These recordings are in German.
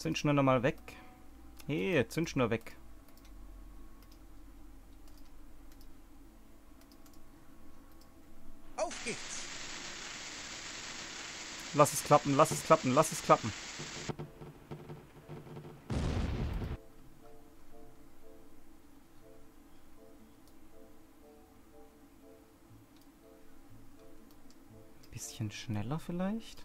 Zündschnur nochmal weg. Hey, Zündschnur weg. Auf geht's! Lass es klappen, lass es klappen, lass es klappen. Bisschen schneller vielleicht?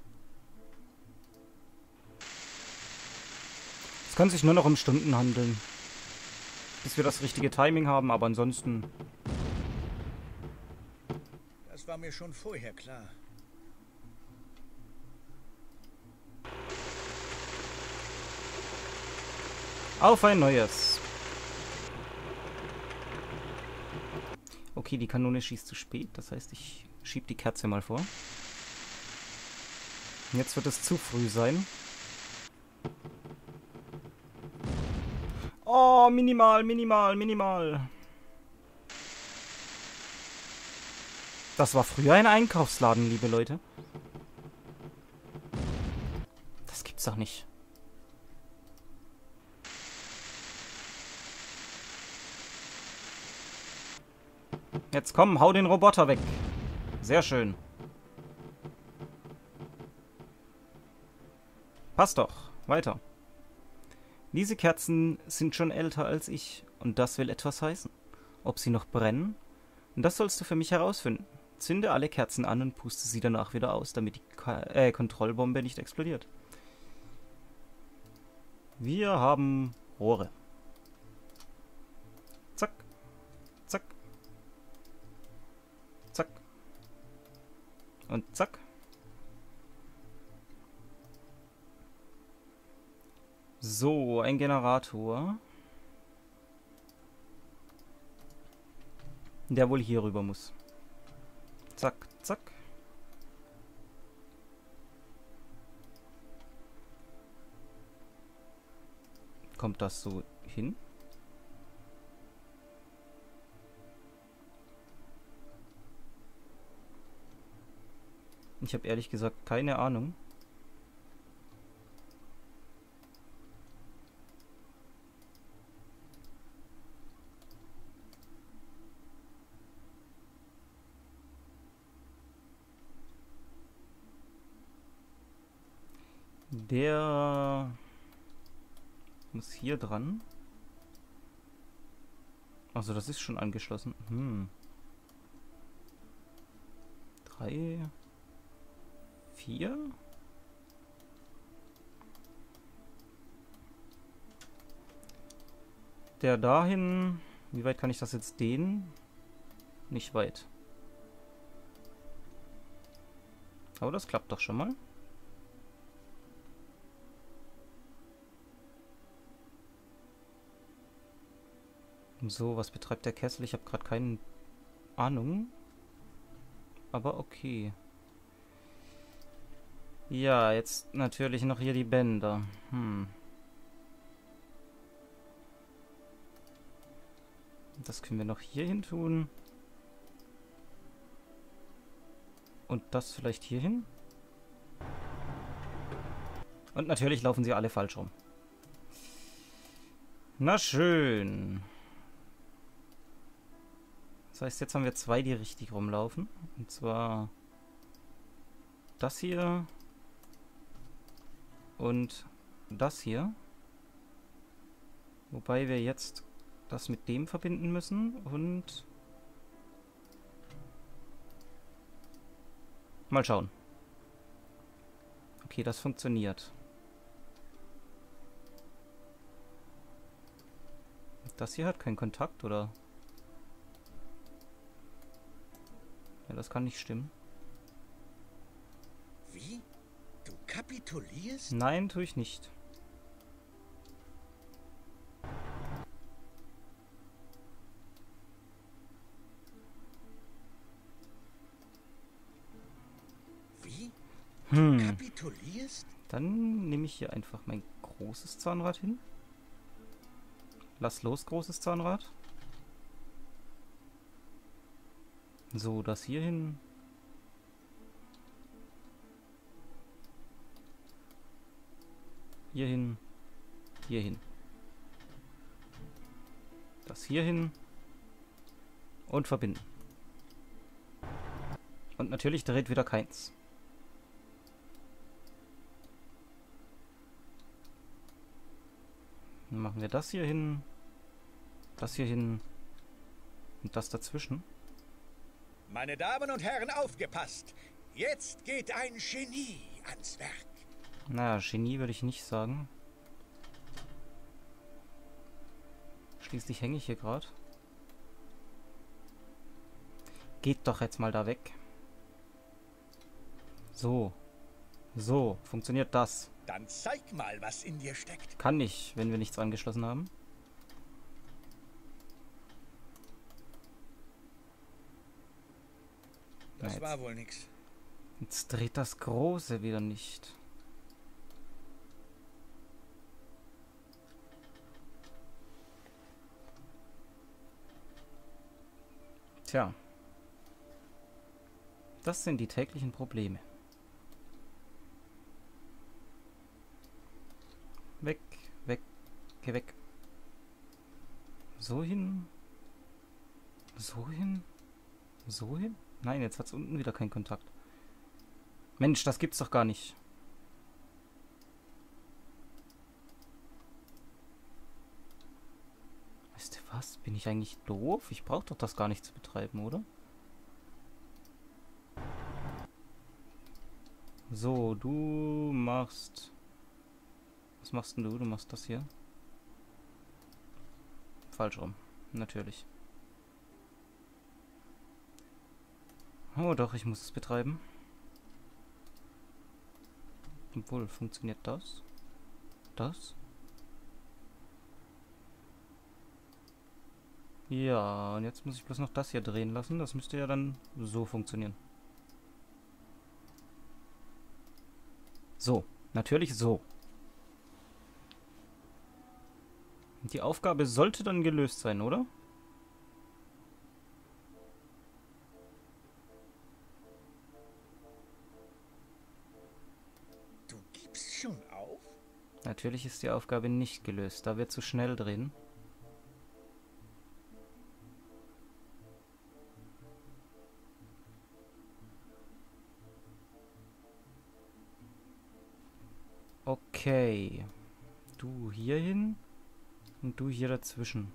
Es kann sich nur noch um Stunden handeln. Bis wir das richtige Timing haben, aber ansonsten... Das war mir schon vorher klar. Auf ein neues. Okay, die Kanone schießt zu spät. Das heißt, ich schiebe die Kerze mal vor. Jetzt wird es zu früh sein. Oh, minimal, minimal, minimal. Das war früher ein Einkaufsladen, liebe Leute. Das gibt's doch nicht. Jetzt komm, hau den Roboter weg. Sehr schön. Passt doch. Weiter. Diese Kerzen sind schon älter als ich. Und das will etwas heißen. Ob sie noch brennen? Das sollst du für mich herausfinden. Zünde alle Kerzen an und puste sie danach wieder aus, damit die Kontrollbombe nicht explodiert. Wir haben Rohre. Zack. Zack. Zack. Und zack. So, ein Generator. Der wohl hier rüber muss. Zack, zack. Kommt das so hin? Ich habe ehrlich gesagt keine Ahnung. Der muss hier dran. Also das ist schon angeschlossen. 3, 4. Der dahin. Wie weit kann ich das jetzt dehnen? Nicht weit. Aber das klappt doch schon mal. So, was betreibt der Kessel? Ich habe gerade keine Ahnung. Aber okay. Ja, jetzt natürlich noch hier die Bänder. Das können wir noch hier hin tun. Und das vielleicht hier hin. Und natürlich laufen sie alle falsch rum. Na schön. Das heißt, jetzt haben wir 2, die richtig rumlaufen. Und zwar das hier und das hier. Wobei wir jetzt das mit dem verbinden müssen und mal schauen. Okay, das funktioniert. Das hier hat keinen Kontakt, oder? Ja, das kann nicht stimmen. Wie? Du kapitulierst? Nein, tue ich nicht. Wie? Du kapitulierst? Dann nehme ich hier einfach mein großes Zahnrad hin. Lass los, großes Zahnrad. So, das hier hin. Hier hin. hier hin. Das hier hin. Und verbinden. Und natürlich dreht wieder keins. Dann machen wir das hier hin. Das hier hin. Und das dazwischen. Meine Damen und Herren, aufgepasst! Jetzt geht ein Genie ans Werk. Naja, Genie würde ich nicht sagen. Schließlich hänge ich hier gerade. Geht doch jetzt mal da weg. So. So, funktioniert das. Dann zeig mal, was in dir steckt. Kann ich, wenn wir nichts angeschlossen haben. Das Na, war wohl nix. jetzt dreht das Große wieder nicht. Tja. Das sind die täglichen Probleme. Weg, weg, geh weg. So hin. So hin. So hin? Nein, jetzt hat es unten wieder keinen Kontakt. Mensch, das gibt's doch gar nicht. Weißt du was? Bin ich eigentlich doof? Ich brauche doch das gar nicht zu betreiben, oder? So, du machst... Was machst denn du? Du machst das hier. Falsch rum. Natürlich. Oh doch, ich muss es betreiben. Obwohl, funktioniert das? Das? Ja, und jetzt muss ich bloß noch das hier drehen lassen. Das müsste ja dann so funktionieren. So, natürlich so. Die Aufgabe sollte dann gelöst sein, oder? Du gibst schon auf? Natürlich ist die Aufgabe nicht gelöst, da wir zu schnell drehen. Okay. Du hier hin und du hier dazwischen.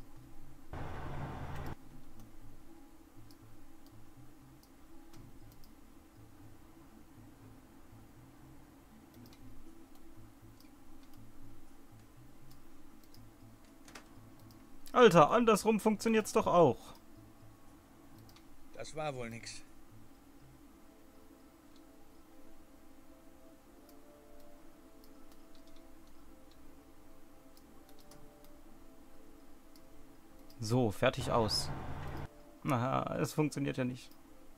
Alter, andersrum funktioniert's doch auch. Das war wohl nix. So, fertig aus. Na, es funktioniert ja nicht.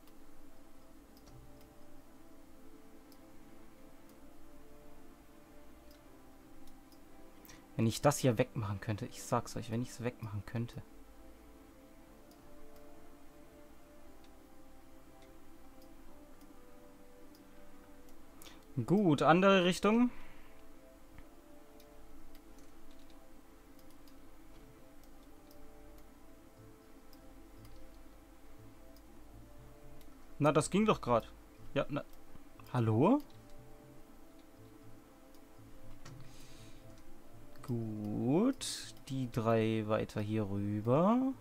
Wenn ich das hier wegmachen könnte, ich sag's euch, wenn ich es wegmachen könnte. Gut, andere Richtung. Na, das ging doch gerade. Ja, na. Hallo? Gut. Die 3 weiter hier rüber.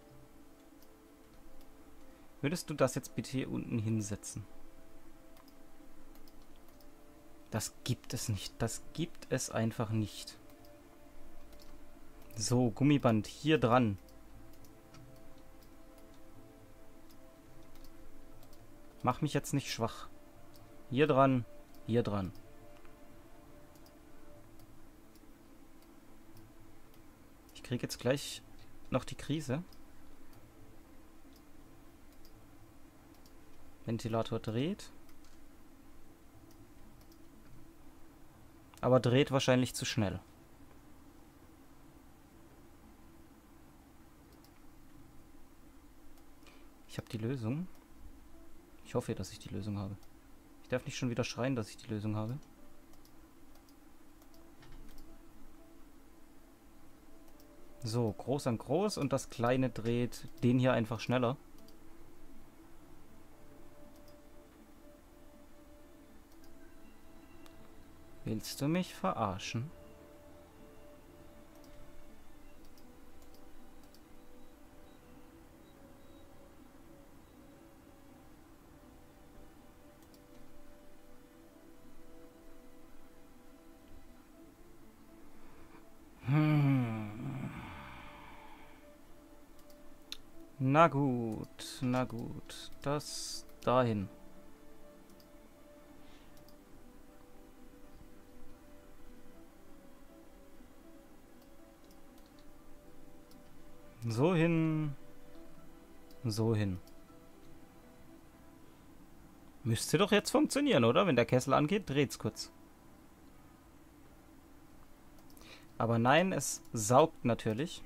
Würdest du das jetzt bitte hier unten hinsetzen? Das gibt es nicht. Das gibt es einfach nicht. So, Gummiband hier dran. Mach mich jetzt nicht schwach. Hier dran, hier dran. Ich kriege jetzt gleich noch die Krise. Ventilator dreht. Aber dreht wahrscheinlich zu schnell. Ich habe die Lösung. Ich hoffe, dass ich die Lösung habe. Ich darf nicht schon wieder schreien, dass ich die Lösung habe. So, groß an groß und das kleine dreht den hier einfach schneller. Willst du mich verarschen? Na gut, na gut. Das dahin. So hin. So hin. Müsste doch jetzt funktionieren, oder? Wenn der Kessel angeht, dreht's kurz. Aber nein, es saugt natürlich.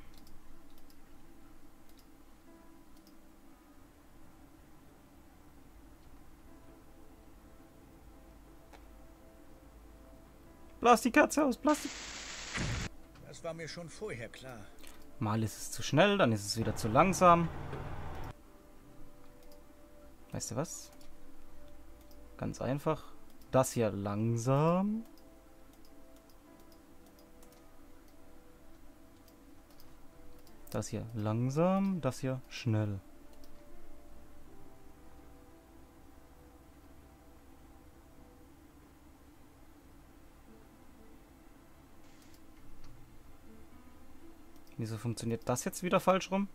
Blas die Katze aus, blas die... Das war mir schon vorher klar. Mal ist es zu schnell, dann ist es wieder zu langsam. Weißt du was? Ganz einfach. Das hier langsam. Das hier langsam, das hier schnell. Wieso funktioniert das jetzt wieder falsch rum?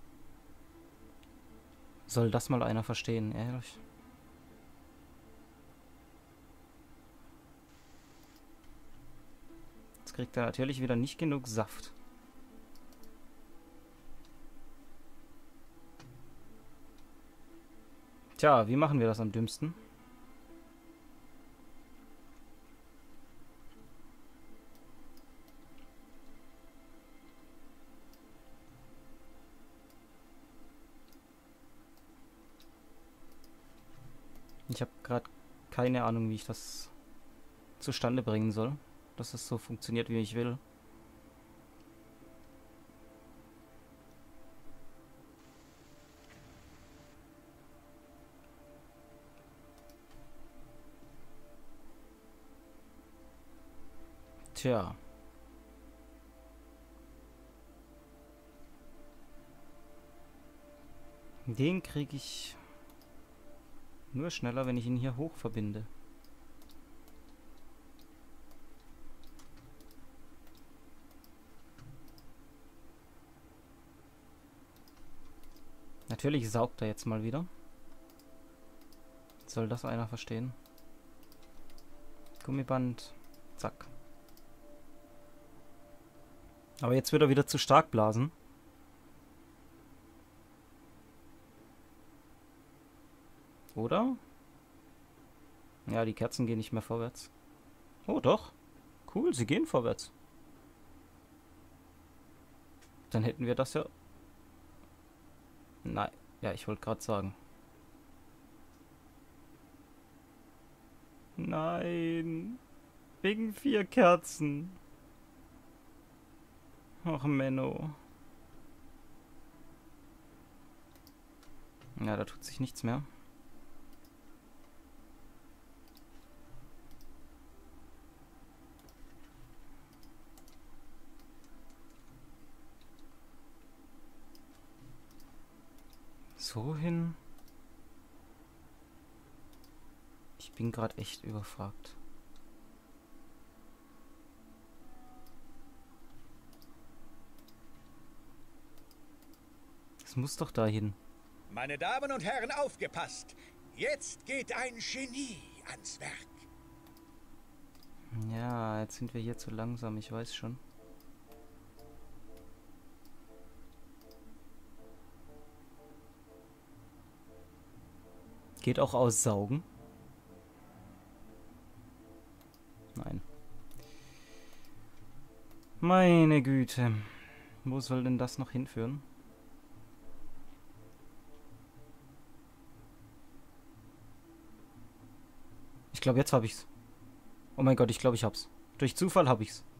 Soll das mal einer verstehen, ehrlich? Jetzt kriegt er natürlich wieder nicht genug Saft. Tja, wie machen wir das am dümmsten? Ich habe gerade keine Ahnung, wie ich das zustande bringen soll, dass es so funktioniert, wie ich will. Tja. Den kriege ich nur schneller, wenn ich ihn hier hoch verbinde. Natürlich saugt er jetzt mal wieder. Soll das einer verstehen? Gummiband. Zack. Aber jetzt wird er wieder zu stark blasen. Oder? Ja, die Kerzen gehen nicht mehr vorwärts. Oh, doch. Cool, sie gehen vorwärts. Dann hätten wir das ja... Nein. Ja, ich wollte gerade sagen. Nein. Wegen 4 Kerzen. Ach, Menno. Ja, da tut sich nichts mehr. So hin. Ich bin gerade echt überfragt. Es muss doch dahin. Meine Damen und Herren, aufgepasst! Jetzt geht ein Genie ans Werk. Ja, jetzt sind wir hier zu langsam, ich weiß schon. Geht auch aussaugen? Nein. Meine Güte. Wo soll denn das noch hinführen? Ich glaube, jetzt habe ich's. Oh mein Gott, ich glaube, ich hab's. Durch Zufall habe ich's.